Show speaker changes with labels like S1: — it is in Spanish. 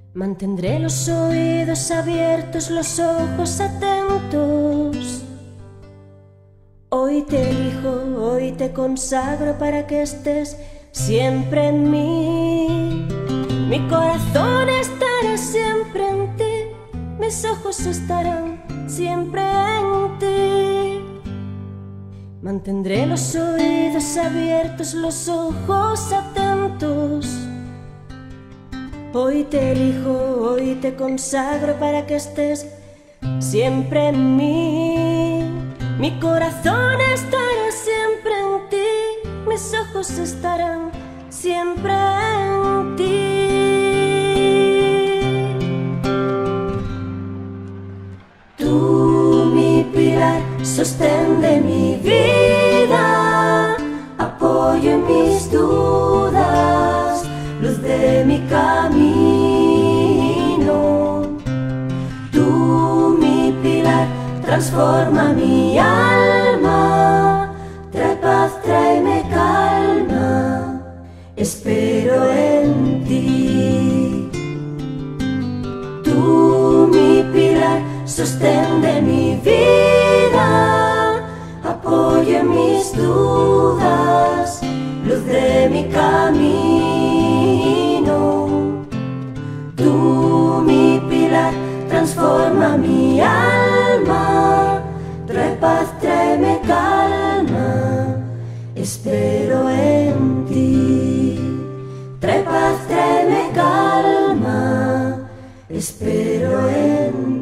S1: Mantendré los oídos abiertos, los ojos atentos. Hoy te elijo, hoy te consagro para que estés siempre en mí. Mi corazón estará siempre en ti, mis ojos estarán siempre en ti. Mantendré los oídos abiertos, los ojos atentos. Hoy te elijo, hoy te consagro para que estés siempre en mí. Mi corazón estará siempre en ti, mis ojos estarán siempre en ti. Tú, mi pilar, sostén de mi vida, apoyo en mis dudas, luz de mi camino. Tú, mi pilar, transforma mi alma, trae paz, tráeme calma, espero en ti. Tú, mi pilar, sostén de mi vida, apoyo en mis dudas, luz de mi camino. Tú, mi pilar, transforma mi alma, trae paz, tráeme calma, espero en ti. Trae paz, tráeme calma, espero en ti.